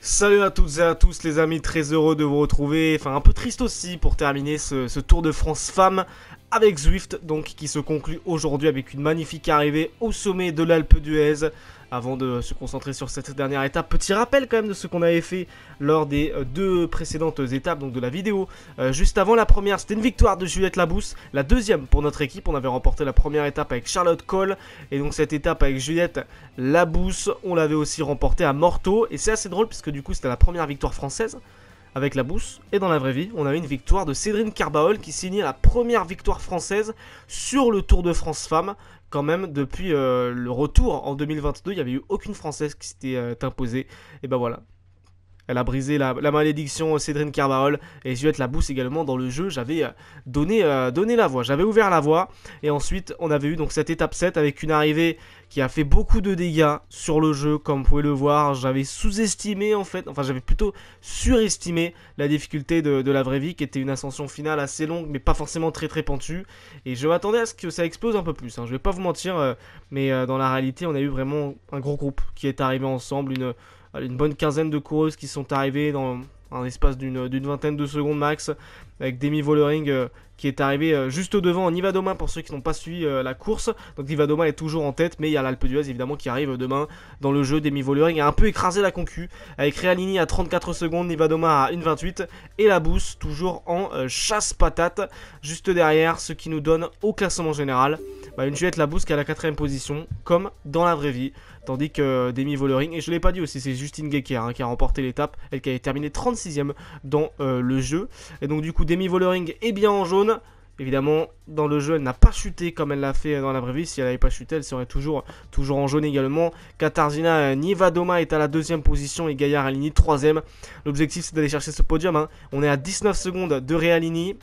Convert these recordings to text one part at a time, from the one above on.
Salut à toutes et à tous les amis, très heureux de vous retrouver, enfin un peu triste aussi pour terminer ce Tour de France femmes avec Zwift, donc qui se conclut aujourd'hui avec une magnifique arrivée au sommet de l'Alpe d'Huez. Avant de se concentrer sur cette dernière étape, petit rappel quand même de ce qu'on avait fait lors des deux précédentes étapes, donc de la vidéo. Juste avant, la première, c'était une victoire de Juliette Labousse. La deuxième pour notre équipe, on avait remporté la première étape avec Charlotte Cole. Et donc cette étape avec Juliette Labousse, on l'avait aussi remportée à Morteau. Et c'est assez drôle puisque du coup c'était la première victoire française avec Labousse. Et dans la vraie vie, on a eu une victoire de Cédrine Carbaol qui signait la première victoire française sur le Tour de France Femmes. Quand même, depuis le retour en 2022, il n'y avait eu aucune Française qui s'était imposée. Et ben voilà. Elle a brisé la malédiction Cédrine Carbaol et Juliette Labousse également dans le jeu. J'avais donné la voie, j'avais ouvert la voie. Et ensuite, on avait eu donc cette étape 7 avec une arrivée qui a fait beaucoup de dégâts sur le jeu. Comme vous pouvez le voir, j'avais sous-estimé en fait, enfin j'avais plutôt surestimé la difficulté de la vraie vie, qui était une ascension finale assez longue, mais pas forcément très pentue. Et je m'attendais à ce que ça explose un peu plus, hein. Je vais pas vous mentir, mais dans la réalité, on a eu vraiment un gros groupe qui est arrivé ensemble, une bonne quinzaine de coureuses qui sont arrivées dans un espace d'une vingtaine de secondes max, avec Demi Vollering qui est arrivé juste au devant en Nivadoma pour ceux qui n'ont pas suivi la course. Donc Nivadoma est toujours en tête, mais il y a l'Alpe d'Huez évidemment qui arrive demain dans le jeu. Demi Vollering a un peu écrasé la concu avec Realini à 34 secondes, Nivadoma à 1,28 et Labousse toujours en chasse patate juste derrière, ce qui nous donne au classement général une Juliette Labousse qui est à la 4ème position comme dans la vraie vie. Tandis que Demi Vollering, et je ne l'ai pas dit aussi, c'est Justine Guéquer qui a remporté l'étape, elle qui avait terminé 36ème dans le jeu. Et donc du coup Demi Vollering est bien en jaune. Évidemment, dans le jeu, elle n'a pas chuté comme elle l'a fait dans la vraie vie. Si elle n'avait pas chuté, elle serait toujours en jaune également. Katarzyna Nivadoma est à la 2ème position et Gaia Realini 3ème. L'objectif, c'est d'aller chercher ce podium, hein. On est à 19 secondes de Realini.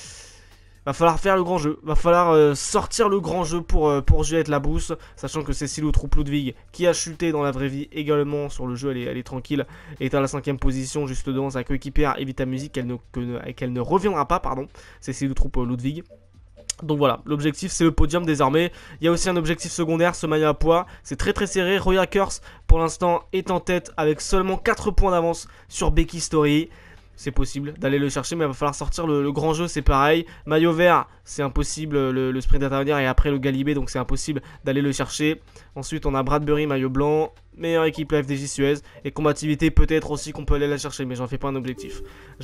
Va falloir faire le grand jeu, va falloir sortir le grand jeu pour Juliette Labousse, sachant que c'est Silou Ludwig qui a chuté dans la vraie vie également sur le jeu, elle est tranquille, est à la 5ème position juste devant sa coéquipière Evita Music, qu'elle ne reviendra pas, pardon, c'est Silou Ludwig. Donc voilà, l'objectif c'est le podium désormais. Il y a aussi un objectif secondaire, ce maillot à poids, c'est très serré. Roya Kers pour l'instant est en tête avec seulement 4 points d'avance sur Becky Story. C'est possible d'aller le chercher, mais il va falloir sortir le grand jeu, c'est pareil. Maillot vert, c'est impossible, le sprint intermédiaire et après le Galibé, donc c'est impossible d'aller le chercher. Ensuite, on a Bradbury, maillot blanc, meilleure équipe la FDJ Suez. Et combativité, peut-être aussi qu'on peut aller la chercher, mais j'en fais pas un objectif.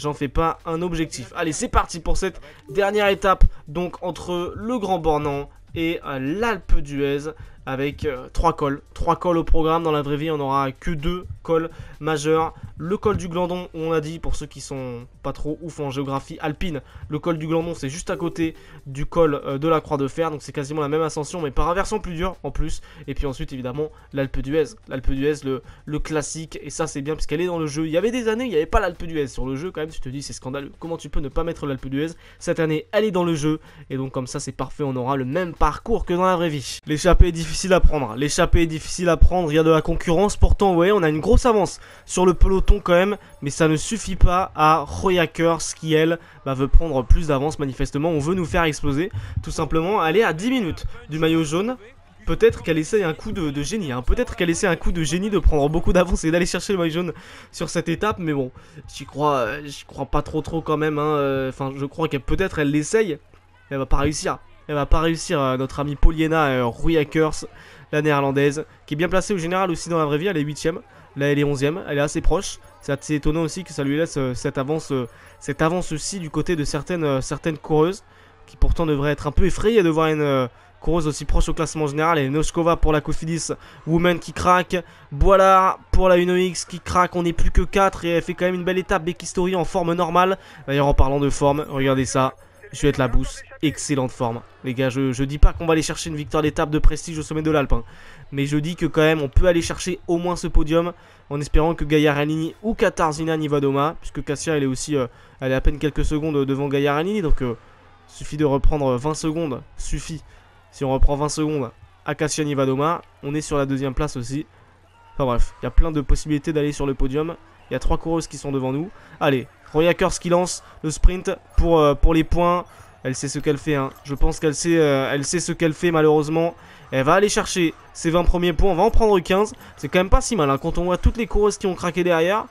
Allez, c'est parti pour cette dernière étape, donc entre le Grand Bornand et l'Alpe d'Huez, avec 3 cols. 3 cols au programme. Dans la vraie vie, on n'aura que 2 cols majeurs. Le col du Glandon, on a dit, pour ceux qui sont pas trop ouf en géographie alpine, le col du Glandon, c'est juste à côté du col de la Croix de Fer. Donc c'est quasiment la même ascension, mais par un versant plus dur en plus. Et puis ensuite, évidemment, l'Alpe d'Huez. L'Alpe d'Huez, le classique. Et ça, c'est bien, puisqu'elle est dans le jeu. Il y avait des années, il n'y avait pas l'Alpe d'Huez sur le jeu, quand même. Tu te dis, c'est scandaleux. Comment tu peux ne pas mettre l'Alpe d'Huez? Cette année, elle est dans le jeu. Et donc, comme ça, c'est parfait. On aura le même parcours que dans la vraie vie. L'échappée est difficile à prendre. Il y a de la concurrence. Pourtant, ouais, on a une grosse avance sur le peloton quand même. Mais ça ne suffit pas à Roya Kers qui, elle, veut prendre plus d'avance. Manifestement, on veut nous faire exploser. Tout simplement, elle est à 10 minutes du maillot jaune. Peut-être qu'elle essaye un coup de génie, hein. Peut-être qu'elle essaie un coup de génie de prendre beaucoup d'avance et d'aller chercher le maillot jaune sur cette étape. Mais bon, j'y crois pas trop quand même, hein. Enfin, je crois qu'elle peut-être elle l'essaye. Elle va pas réussir. Notre amie Poliena Roya Kers, la néerlandaise, qui est bien placée au général aussi dans la vraie vie. Elle est 8ème. Là, elle est 11ème. Elle est assez proche. C'est assez étonnant aussi que ça lui laisse cette avance aussi du côté de certaines coureuses, qui pourtant devraient être un peu effrayées de voir une coureuse aussi proche au classement général. Et Noskova pour la Cofidis Women qui craque. Boilard pour la UnoX qui craque. On n'est plus que 4 et elle fait quand même une belle étape. Becky Story en forme normale. D'ailleurs, en parlant de forme, regardez ça. Juliette Labousse, excellente forme. Les gars, je dis pas qu'on va aller chercher une victoire d'étape de prestige au sommet de l'Alpe, hein. Mais je dis que quand même, on peut aller chercher au moins ce podium en espérant que Gaia Realini ou Katarzyna Nivadoma, puisque Cassia, elle est aussi, elle est à peine quelques secondes devant Gaia Realini, donc suffit de reprendre 20 secondes, suffit. Si on reprend 20 secondes à Cassia Nivadoma, on est sur la 2ème place aussi. Enfin bref, il y a plein de possibilités d'aller sur le podium. Il y a 3 coureuses qui sont devant nous. Allez, Roya Kers qui lance le sprint pour les points. Elle sait ce qu'elle fait, hein. Je pense qu'elle sait, elle sait ce qu'elle fait malheureusement. Elle va aller chercher ses 20 premiers points. On va en prendre 15. C'est quand même pas si mal, hein. Quand on voit toutes les coureuses qui ont craqué derrière,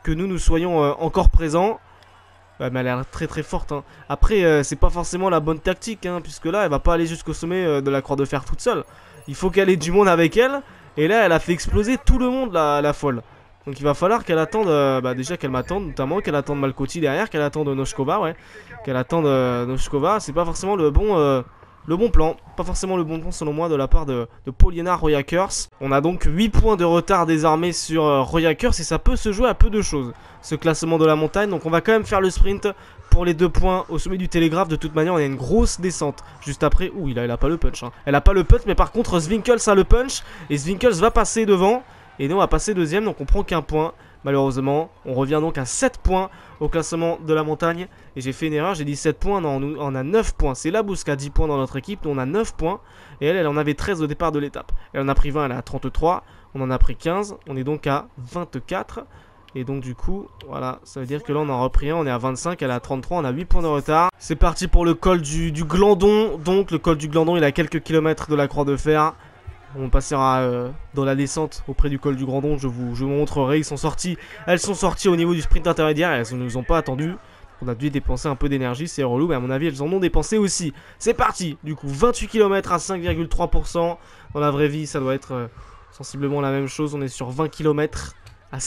que nous soyons encore présents. Ouais, mais elle a l'air très très forte, hein. Après, c'est pas forcément la bonne tactique, hein, puisque là, elle va pas aller jusqu'au sommet de la croix de fer toute seule. Il faut qu'elle ait du monde avec elle. Et là, elle a fait exploser tout le monde, la folle. Donc il va falloir qu'elle attende, déjà qu'elle m'attende, notamment qu'elle attende Malkoti derrière, qu'elle attende Noshkova, ouais. Qu'elle attende Noshkova, c'est pas forcément le bon plan. Pas forcément le bon plan selon moi de la part de Poliana Royakers. On a donc 8 points de retard désormais sur Royakers et ça peut se jouer à peu de choses, ce classement de la montagne. Donc on va quand même faire le sprint pour les 2 points au sommet du télégraphe. De toute manière on a une grosse descente juste après. Ouh, il a pas le punch, hein. Elle a pas le punch, mais par contre Zwinkels a le punch. Et Zwinkels va passer devant. Et nous on va passer deuxième, donc on prend qu'un point. Malheureusement, on revient donc à 7 points au classement de la montagne. Et j'ai fait une erreur, j'ai dit 7 points, non, nous on a 9 points. C'est Labous qui a 10 points dans notre équipe, nous on a 9 points. Et elle en avait 13 au départ de l'étape. Elle en a pris 20, elle est à 33, on en a pris 15, on est donc à 24. Et donc du coup, voilà, ça veut dire que là on en a repris un, on est à 25, elle est à 33, on a 8 points de retard. C'est parti pour le col du Glandon. Donc le col du Glandon, il est à quelques kilomètres de la croix de fer. On passera dans la descente auprès du col du Grandon, je vous montrerai, elles sont sorties au niveau du sprint intermédiaire, elles ne nous ont pas attendu. On a dû dépenser un peu d'énergie, c'est relou, mais à mon avis elles en ont dépensé aussi. C'est parti, du coup 28 km à 5,3%, dans la vraie vie ça doit être sensiblement la même chose, on est sur 20 km à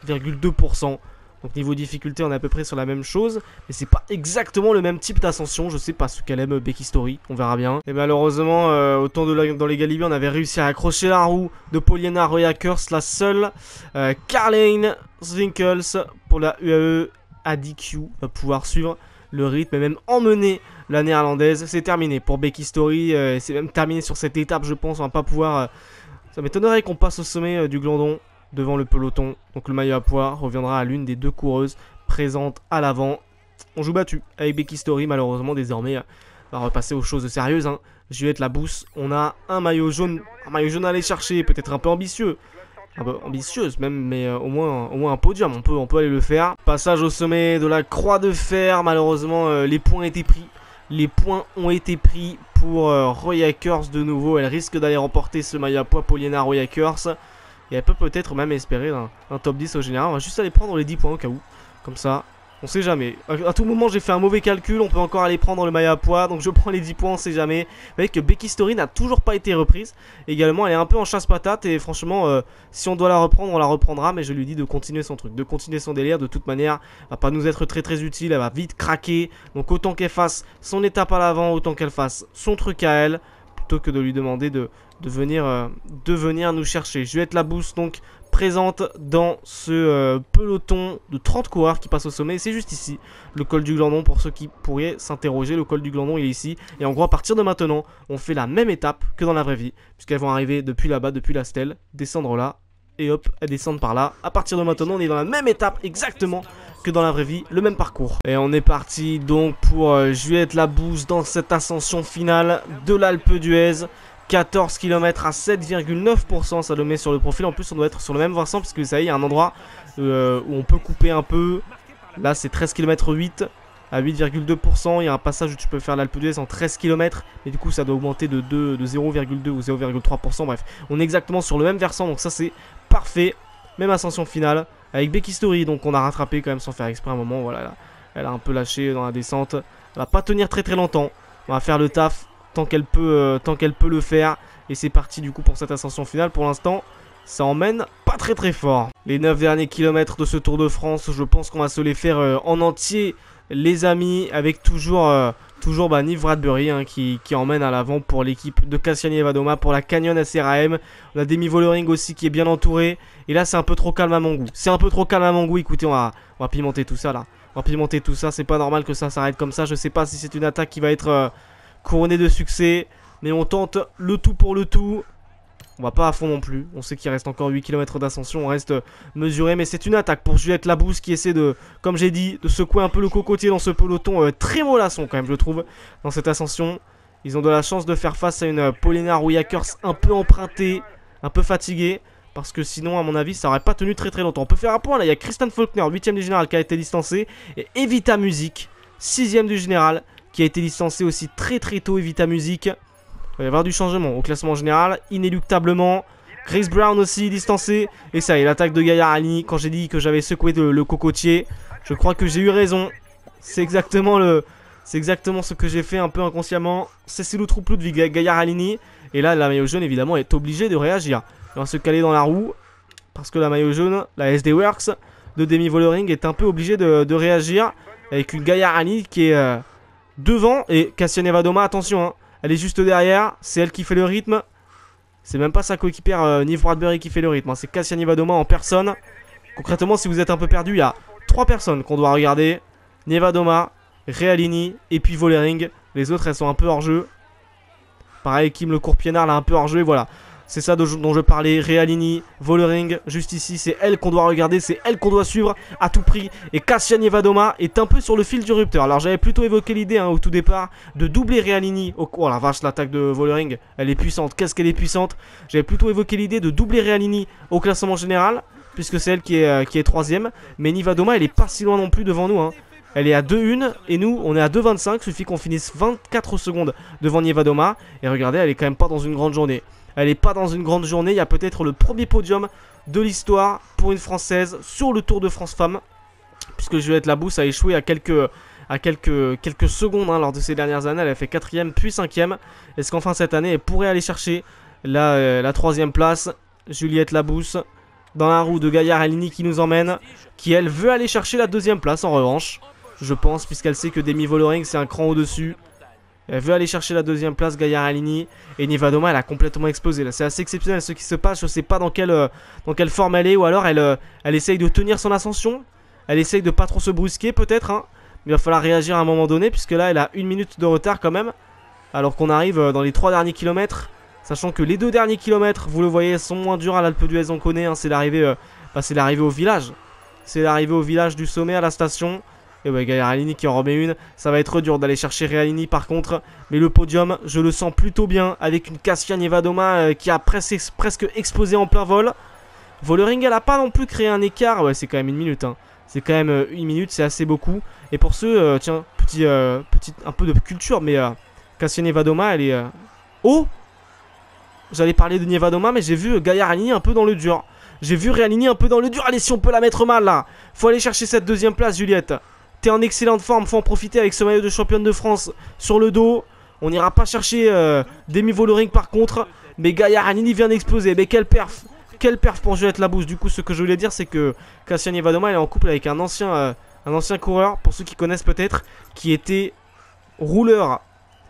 7,2%. Donc niveau difficulté on est à peu près sur la même chose. Mais c'est pas exactement le même type d'ascension. Je sais pas ce qu'elle aime Becky Story, on verra bien. Et malheureusement autant dans les Galibiers on avait réussi à accrocher la roue de Poliana Royakers. La seule Carlane Zwinkels pour la UAE ADQ va pouvoir suivre le rythme et même emmener la néerlandaise. C'est terminé pour Becky Story, c'est même terminé sur cette étape je pense. On va pas pouvoir ça m'étonnerait qu'on passe au sommet du Glandon devant le peloton. Donc le maillot à pois reviendra à l'une des 2 coureuses présentes à l'avant. On joue battu avec Becky Story malheureusement désormais. On va repasser aux choses sérieuses, hein. Juliette Labous, on a un maillot jaune à aller chercher, peut-être un peu ambitieux. Un peu ambitieuse même, mais au moins un podium, on peut aller le faire. Passage au sommet de la croix de fer, malheureusement les points étaient pris. Les points ont été pris pour Royakers de nouveau. Elle risque d'aller remporter ce maillot à pois, Poliana Royakers. Et elle peut peut-être même espérer un top 10 au général. On va juste aller prendre les 10 points au cas où. Comme ça, on sait jamais. À tout moment, j'ai fait un mauvais calcul. On peut encore aller prendre le maillot à pois. Donc je prends les 10 points, on sait jamais. Vous voyez que Becky Story n'a toujours pas été reprise. Également, elle est un peu en chasse-patate. Et franchement, si on doit la reprendre, on la reprendra. Mais je lui dis de continuer son truc, de continuer son délire. De toute manière, elle va pas nous être très très utile. Elle va vite craquer. Donc autant qu'elle fasse son étape à l'avant, autant qu'elle fasse son truc à elle. Plutôt que de lui demander de venir nous chercher. Juliette Labous donc présente dans ce peloton de 30 coureurs qui passent au sommet. C'est juste ici, le col du Glandon, pour ceux qui pourraient s'interroger. Le col du Glandon il est ici. Et en gros à partir de maintenant, on fait la même étape que dans la vraie vie. Puisqu'elles vont arriver depuis là-bas, depuis la stèle, descendre là. Et hop, elles descendent par là. À partir de maintenant, on est dans la même étape exactement que dans la vraie vie, le même parcours. Et on est parti donc pour Juliette Labous dans cette ascension finale de l'Alpe d'Huez. 14 km à 7,9%, ça le met sur le profil. En plus on doit être sur le même versant parce que ça y est, il y a un endroit où on peut couper un peu. Là c'est 13 km 8 à 8,2%. Il y a un passage où tu peux faire l'Alpe d'Huez en 13 km. Et du coup ça doit augmenter de 0,2 ou 0,3%. Bref, on est exactement sur le même versant, donc ça c'est parfait. Même ascension finale avec Becky Story. Donc on a rattrapé quand même sans faire exprès un moment. Voilà, là, elle a un peu lâché dans la descente. Elle va pas tenir très très longtemps. On va faire le taf tant qu'elle peut le faire. Et c'est parti du coup pour cette ascension finale. Pour l'instant ça emmène pas très très fort. Les 9 derniers kilomètres de ce Tour de France, je pense qu'on va se les faire en entier les amis. Avec toujours Nive Bradbury hein, qui emmène à l'avant pour l'équipe de Cassiani et Vadoma. Pour la Canyon SRAM, on a Demi Vollering aussi qui est bien entouré. Et là c'est un peu trop calme à mon goût. C'est un peu trop calme à mon goût. Écoutez, on va pimenter tout ça là. On va pimenter tout ça, c'est pas normal que ça s'arrête comme ça. Je sais pas si c'est une attaque qui va être couronné de succès, mais on tente le tout pour le tout. On va pas à fond non plus. On sait qu'il reste encore 8 km d'ascension. On reste mesuré, mais c'est une attaque pour Juliette Labous qui essaie de, comme j'ai dit, de secouer un peu le cocotier dans ce peloton. Très mollasson quand même, je trouve, dans cette ascension. Ils ont de la chance de faire face à une Poliana Royakers un peu empruntée, un peu fatiguée. Parce que sinon, à mon avis, ça aurait pas tenu très très longtemps. On peut faire un point là. Il y a Kristen Faulkner, 8ème du général, qui a été distancé. Et Evita Music, 6ème du général, qui a été licencié aussi très très tôt. Evita Music, il va y avoir du changement au classement général, inéluctablement. Grace Brown aussi distancé. Et ça y est, l'attaque de Gaillard Halimi. Quand j'ai dit que j'avais secoué le cocotier, je crois que j'ai eu raison. C'est exactement ce que j'ai fait un peu inconsciemment. Cécile Outrouplou de Gaillard Halimi. Et là, la maillot jaune, évidemment, est obligée de réagir. On va se caler dans la roue. Parce que la maillot jaune, la SD Works de Demi Vollering est un peu obligée de réagir. Avec une Gaillard Halimi qui est devant. Et Kasia Nevadoma, attention, hein, elle est juste derrière. C'est elle qui fait le rythme. C'est même pas sa coéquipière Nive Bradbury qui fait le rythme. Hein. C'est Kasia Nevadoma en personne. Concrètement, si vous êtes un peu perdu, il y a 3 personnes qu'on doit regarder. Nevadoma, Realini et puis Vollering. Les autres, elles sont un peu hors jeu. Pareil, Kim le court-piénard, là, un peu hors jeu. Et voilà. C'est ça dont je parlais. Realini, Vollering, juste ici. C'est elle qu'on doit regarder. C'est elle qu'on doit suivre à tout prix. Et Kasia Nevadoma est un peu sur le fil du rupteur. Alors, j'avais plutôt évoqué l'idée hein, au tout départ de doubler Realini. Oh la vache, l'attaque de Vollering. Elle est puissante. Qu'est-ce qu'elle est puissante. J'avais plutôt évoqué l'idée de doubler Realini au classement général. Puisque c'est elle qui est 3ème. Mais Nevadoma, elle est pas si loin non plus devant nous. Hein. Elle est à 2-1 et nous on est à 2-25. Il suffit qu'on finisse 24 secondes devant Nevadoma. Et regardez, elle est quand même pas dans une grande journée. Elle est pas dans une grande journée. Il y a peut-être le premier podium de l'histoire pour une Française sur le Tour de France Femmes. Puisque Juliette Labousse a échoué à quelques secondes hein, lors de ces dernières années. Elle a fait 4ème puis 5ème. Est-ce qu'enfin cette année elle pourrait aller chercher la 3ème place? Juliette Labousse dans la roue de Gaillard Halimi qui nous emmène. Qui elle veut aller chercher la 2ème place en revanche. Je pense, puisqu'elle sait que Demi Vollering c'est un cran au-dessus. Elle veut aller chercher la 2ème place, Gaillard Halimi. Et Nevadoma, elle a complètement explosé. C'est assez exceptionnel ce qui se passe. Je sais pas dans quelle forme elle est. Ou alors elle essaye de tenir son ascension. Elle essaye de pas trop se brusquer peut-être. Hein. Mais il va falloir réagir à un moment donné. Puisque là, elle a 1 minute de retard quand même. Alors qu'on arrive dans les 3 derniers kilomètres. Sachant que les 2 derniers kilomètres, vous le voyez, sont moins durs à l'Alpe d'Huez. On connaît. Hein, c'est l'arrivée au village. C'est l'arrivée au village du sommet à la station. Et ouais, Gaillard Halimi qui en remet une. Ça va être dur d'aller chercher Realini par contre. Mais le podium, je le sens plutôt bien. Avec une Kasia Nevadoma qui a presque explosé en plein vol. Vollering, elle a pas non plus créé un écart. Ouais, c'est quand même 1 minute. Hein. C'est quand même 1 minute, c'est assez beaucoup. Et pour ceux, tiens, un peu de culture. Mais Kasia Nevadoma, elle est... Oh! J'allais parler de Nevadoma, mais j'ai vu Gaillard Halimi un peu dans le dur. J'ai vu Realini un peu dans le dur. Allez, si on peut la mettre mal là. Faut aller chercher cette 2ème place, Juliette. T'es en excellente forme, faut en profiter avec ce maillot de championne de France sur le dos. On n'ira pas chercher Demi Vollering par contre. Mais Gaillard Halimi vient d'exploser. Mais quelle perf pour Juliette Labousse. Du coup, ce que je voulais dire, c'est que Kasia Nevadoma, elle est en couple avec un ancien coureur, pour ceux qui connaissent peut-être, qui était rouleur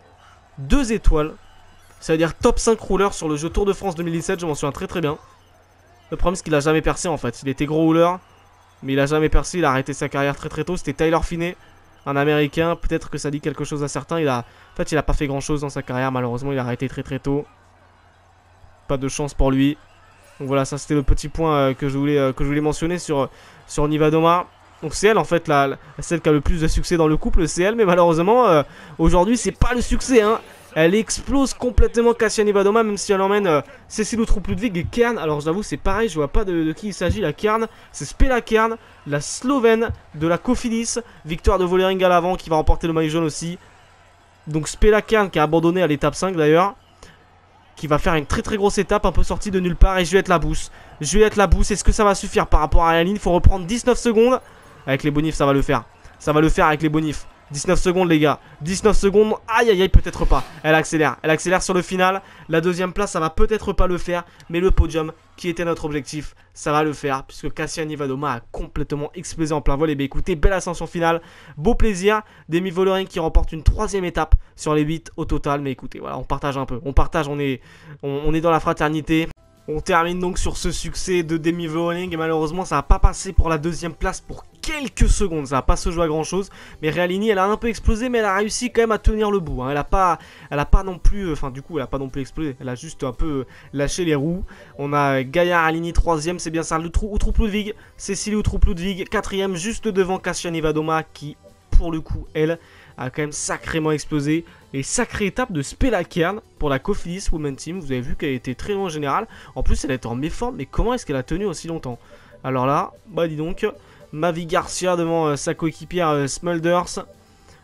2 étoiles. Ça veut dire top 5 rouleur sur le jeu Tour de France 2017, je m'en souviens très très bien. Le problème, c'est qu'il a jamais percé en fait. Il était gros rouleur. Mais il a jamais percé, il a arrêté sa carrière très très tôt. C'était Tyler Finney, un américain. Peut-être que ça dit quelque chose à certains. En fait, il a pas fait grand chose dans sa carrière. Malheureusement, il a arrêté très très tôt. Pas de chance pour lui. Donc voilà, ça c'était le petit point que je voulais mentionner sur Nevadoma. Donc c'est elle en fait, celle qui a le plus de succès dans le couple, c'est elle. Mais malheureusement, aujourd'hui, c'est pas le succès. Hein. Elle explose complètement Kasia Nevadoma, même si elle emmène Cécile Outrouplou-Ludwig et Kern. Alors j'avoue, c'est pareil, je vois pas de qui il s'agit. La Kern, c'est Spela Kern, la Slovène de la Cofidis. Victoire de Vollering à l'avant qui va remporter le maillot jaune aussi. Donc Spela Kern qui a abandonné à l'étape 5 d'ailleurs. Qui va faire une très très grosse étape, un peu sortie de nulle part. Et Juliette Labousse. Juliette Labousse, est-ce que ça va suffire par rapport à la ligne? Il faut reprendre 19 secondes. Avec les bonifs, ça va le faire. Ça va le faire avec les bonifs. 19 secondes les gars, 19 secondes, aïe aïe aïe, peut-être pas. Elle accélère sur le final. La 2ème place, ça va peut-être pas le faire. Mais le podium, qui était notre objectif, ça va le faire. Puisque Kasia Nevadoma a complètement explosé en plein vol. Et bien écoutez, belle ascension finale, beau plaisir. Demi Vollering qui remporte une 3ème étape sur les 8 au total. Mais écoutez, voilà, on partage un peu. On partage, on est dans la fraternité. On termine donc sur ce succès de Demi Vollering. Et malheureusement, ça n'a pas passé pour la 2ème place pour quelques secondes. Ça va pas se jouer à grand chose. Mais Realini, elle a un peu explosé, mais elle a réussi quand même à tenir le bout. Hein. Elle a pas non plus. Enfin, du coup, elle a pas non plus explosé. Elle a juste un peu lâché les roues. On a Gaillard Halimi 3ème, c'est bien ça. Outrouplou-Ludwig, Cécile Outrouplou-Ludwig 4ème, juste devant Kasia Nevadoma qui, pour le coup, elle a quand même sacrément explosé. Et sacrée étape de Spela Kern pour la Cofidis Women Team. Vous avez vu qu'elle était très loin en général. En plus, elle était en méforme. Mais comment est-ce qu'elle a tenu aussi longtemps? Alors là, bah dis donc, Mavi Garcia devant sa coéquipière Smulders.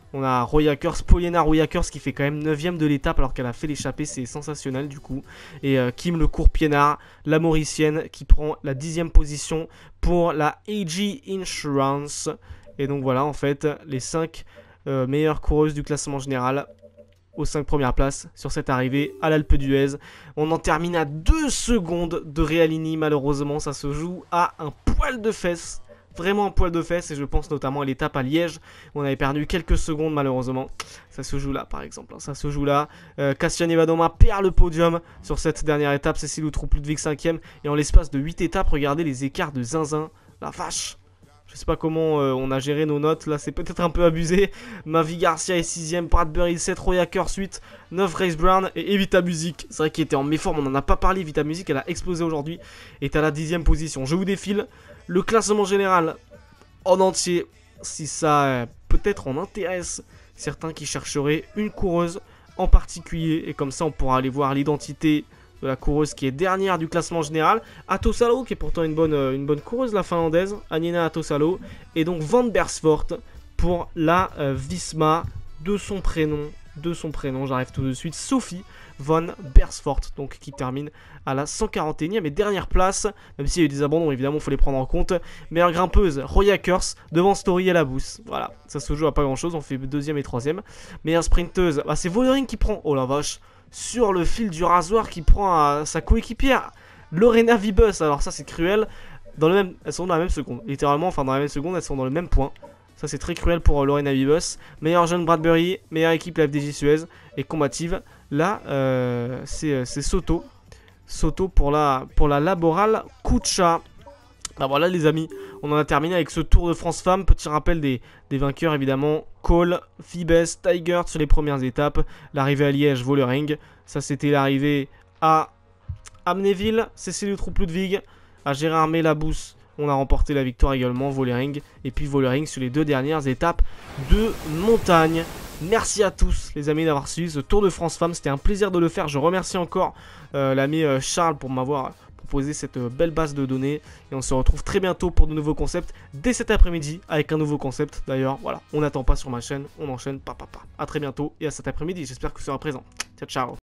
On a Royakers, Poliana Royakers qui fait quand même 9ème de l'étape alors qu'elle a fait l'échappée, c'est sensationnel du coup. Et Kim le Courpiénard, la Mauricienne qui prend la 10ème position pour la AG Insurance. Et donc voilà en fait les 5 meilleures coureuses du classement général aux 5 premières places sur cette arrivée à l'Alpe d'Huez. On en termine à 2 secondes de Realini, malheureusement ça se joue à un poil de fesses. Vraiment un poil de fesses, et je pense notamment à l'étape à Liège où on avait perdu quelques secondes malheureusement. Ça se joue là par exemple, ça se joue là. Cassian Evadoma perd le podium sur cette dernière étape, Cécile Outrou-Ludwig 5ème, et en l'espace de 8 étapes, regardez les écarts de zinzin, la vache. Je sais pas comment on a géré nos notes, là c'est peut-être un peu abusé. Mavi Garcia est 6ème, Bradbury 7, Royakers 8, 9 Race Brown et Evita Music. C'est vrai qu'il était en méforme, on n'en a pas parlé, Evita Music elle a explosé aujourd'hui, est à la 10ème position. Je vous défile le classement général en entier, si ça peut-être en intéresse certains qui chercheraient une coureuse en particulier. Et comme ça on pourra aller voir l'identité de la coureuse qui est dernière du classement général. Atosalo qui est pourtant une bonne coureuse, la finlandaise, Anina Atosalo. Et donc Van Bersfort pour la Visma de son prénom, j'arrive tout de suite, Sophie Van Bersfort, donc qui termine à la 141e et dernière place, même s'il y a eu des abandons, évidemment, il faut les prendre en compte. Meilleure grimpeuse, Royakers, devant Story et Labous. Voilà, ça se joue à pas grand chose, on fait 2ème et 3ème. Meilleure sprinteuse, bah, c'est Vollering qui prend, oh la vache, sur le fil du rasoir, qui prend à sa coéquipière, Lorena Vibus. Alors ça c'est cruel, elles sont dans la même seconde, littéralement, enfin dans la même seconde, elles sont dans le même point. Ça c'est très cruel pour Lorena Vibus. Meilleur jeune Bradbury, meilleure équipe la FDJ Suez et combative. Là c'est Soto. Soto pour la Laboral Kucha. Bah voilà les amis, on en a terminé avec ce Tour de France Femmes. Petit rappel des vainqueurs évidemment. Cole, Fibes, Tiger sur les premières étapes. L'arrivée à Liège, Vollering. Ça c'était l'arrivée à Amnéville, Cécile Outrou-Ludwig. À Gérard Labous, on a remporté la victoire également, Vollering. Et puis Vollering sur les 2 dernières étapes de montagne. Merci à tous les amis d'avoir suivi ce Tour de France Femmes. C'était un plaisir de le faire. Je remercie encore l'ami Charles pour m'avoir proposé cette belle base de données. Et on se retrouve très bientôt pour de nouveaux concepts dès cet après-midi avec un nouveau concept. D'ailleurs, voilà, on n'attend pas sur ma chaîne, on enchaîne, A très bientôt et à cet après-midi. J'espère que vous serez présent. Ciao, ciao.